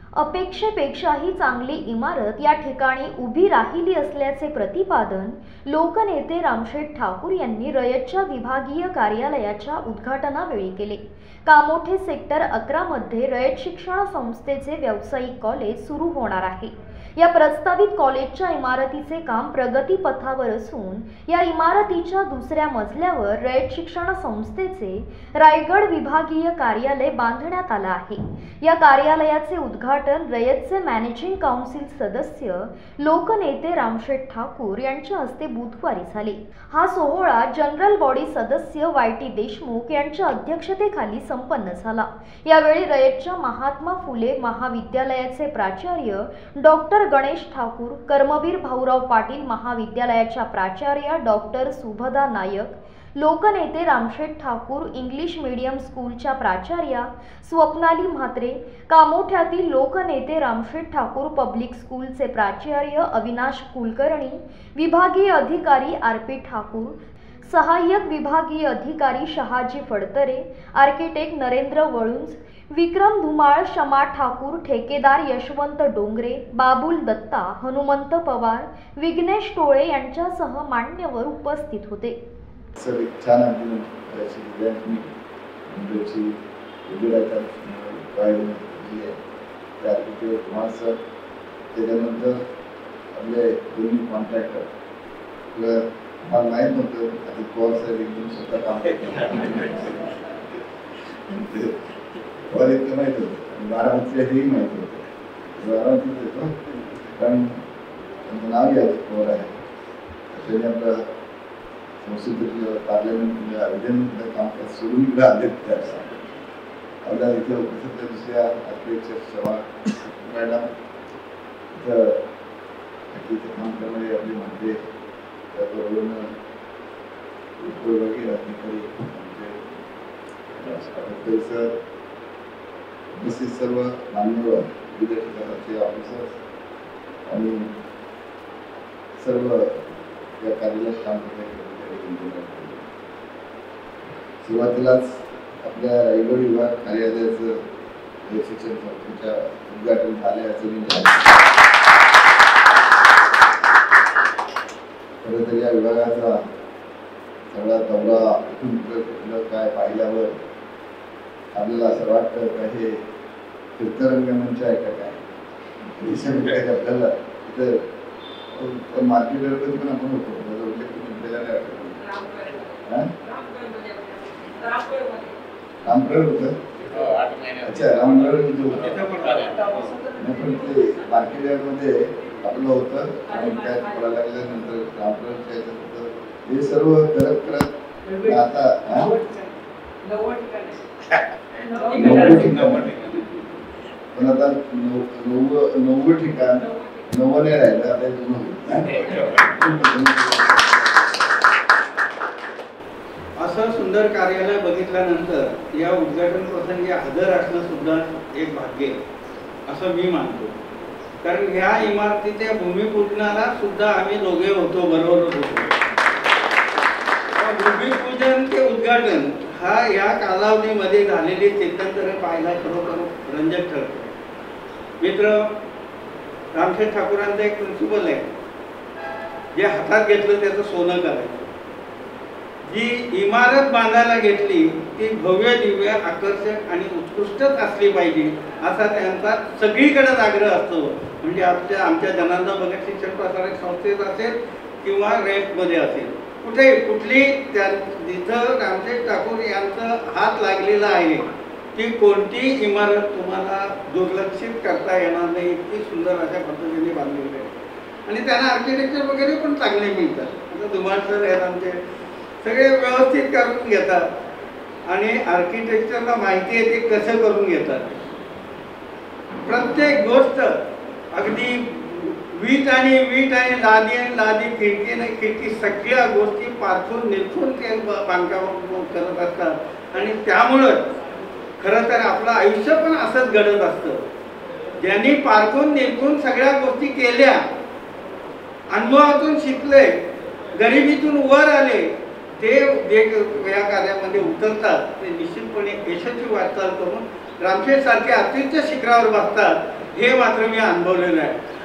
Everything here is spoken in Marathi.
अपेक्षेपेक्षाही चांगली इमारत या ठिकाणी उभी राहिली असल्याचे प्रतिपादन लोकनेते रामशेठ ठाकूर यांनी रयतच्या विभागीय कार्यालयाच्या उद्घाटनावेळी केले। कामोठे सेक्टर 11 मध्ये रयत शिक्षण संस्थेचे व्यावसायिक कॉलेज सुरू होणार आहे। या प्रस्तावित कॉलेजच्या इमारतीचे काम प्रगतीपथावर असून या इमारतीच्या दुसऱ्या मजल्यावर रयत शिक्षण संस्थेचे रायगड विभागीय कार्यालय बांधण्यात आले आहे। या कार्यालयाचे उद्घाटन रयतचे मॅनेजिंग काउन्सिल सदस्य लोकनेते रामशेठ ठाकूर यांच्या हस्ते बुधवारी झाले। हा सोहळा जनरल बॉडी सदस्य YT देशमुख यांच्या अध्यक्षतेखाली संपन्न झाला। यावेळी रयतच्या महात्मा फुले महाविद्यालयाचे प्राचार्य डॉक्टर गणेश ठाकूर, कर्मवीर भाऊराव पाटील महाविद्यालयाच्या प्राचार्य डॉक्टर सुभदा नायक, लोकनेते रामशेठ ठाकूर इंग्लिश मीडियम स्कूलच्या प्राचार्या स्वप्नाली म्हात्रे, कामोठ्यातील लोकनेते रामशेठ ठाकूर पब्लिक स्कूलचे प्राचार्य अविनाश कुलकर्णी, विभागीय अधिकारी RP ठाकूर, सहाय्यक विभागीय अधिकारी शहाजी फडतरे, आर्किटेक्ट नरेंद्र वळुंज, विक्रम धुमाळ, शमा ठाकूर, ठेकेदार यशवंत डोंगरे, बाबुल दत्ता, हनुमंत पवार, विघ्नेश टोळे यांच्यासह मान्यवर उपस्थित होते। सर एक छान अभिनंदन त्याच्यानंतर आपले दोन्ही कॉन्ट्रॅक्टर मला माहीत नव्हतं आता पवार साहेब एकदम स्वतः काम पवार इतकं माहीत होतं, बारामतीलाही माहीत होतं, बारामतीत येतो कारण त्यांचं नाव घ्यायचं पवार आहे। त्याने आपलं संसदेतील पार्लमेंट विधानसभेचं कामकाज सोडून इकडे आले। आपल्या इथे उपस्थित दुसऱ्या अध्यक्ष सभा मॅडम इथं काम करणारे आपले मंत्री, त्याबरोबर विभागीय अधिकारी सर, उपस्थित सर्व मान्यवर, विविध ठिकाणचे ऑफिसर्स आणि सर्व या कार्यालयात काम करणारे सुरुवातीलाच आपल्या रायगड विभाग कार्यालयाचं शिक्षण संस्थेच्या उद्घाटन झाल्याचं मी खरं तर या विभागाचा सगळा दौरा कुठलं काय पाहिल्यावर आपल्याला असं वाटतं का हे तीर्थरंगमंच आहे का काय आपल्याला तिथं मार्केट पण आपण होतो रामगड होतं। अच्छा रामगड मार्केट यार्डमध्ये आपलं होतं आणि काय पडायला लागल्यानंतर रामगड हे सर्व करत आता पण आता 90 ठिकाण 9 नाही राहिलं, आता असं सुंदर कार्यालय बघितल्यानंतर या उद्घाटन प्रसंगी हजर असणं सुद्धा एक भाग्य असं मी मानतो। कारण ह्या इमारतीच्या भूमिपूजनाला सुद्धा आम्ही दोघे होतो, बरोबर होतो। भूमिपूजन ते उद्घाटन हा या कालावधीमध्ये झालेली चिंतन पाहायला खरोखर रंजक ठरतो। मित्र, रामशेठ ठाकूरांचं एक प्रिन्सिपल आहे, जे हातात घेतलं त्याचं सोनं करायचं। जी इमारत बांधायला घेतली ती भव्य दिव्य आकर्षक आणि उत्कृष्टच असली पाहिजे असा त्यांचा सगळीकडे आग्रह असतो। म्हणजे आमच्या जनार्दन भगत शिक्षण प्रसारक संस्थेत असेल किंवा रयतमध्ये असेल, कुठली जिथं रामशेठ ठाकूर यांचा हात लागलेला आहे ती कोणती इमारत तुम्हाला दुर्लक्षित करता येणार नाही, इतकी सुंदर अशा पद्धतीने बांधलेली आहे। आणि त्यांना आर्किटेक्चर वगैरे पण चांगले मिळतात। आता धुमाळ सर आहेत आमचे, सगळे व्यवस्थित करून घेतात आणि आर्किटेक्चरला माहिती आहे ते कसं करून घेतात। प्रत्येक गोष्ट अगदी वीट आणि लादी खिडकी सगळ्या गोष्टी पारखून निरखून ते बांधकाम करत असतात। आणि त्यामुळं खरं तर आपलं आयुष्य पण असंच घडत असतं। ज्यांनी पारखून निरखून सगळ्या गोष्टी केल्या, अनुभवातून शिकले, गरिबीतून वर आले, ते या कार्यामध्ये उतरतात, ते निश्चितपणे यशस्वी वाटचाल करून रामशेठ सारखे अत्युच्च शिखरावर बसतात। हे मात्र मी अनुभवलेलं आहे.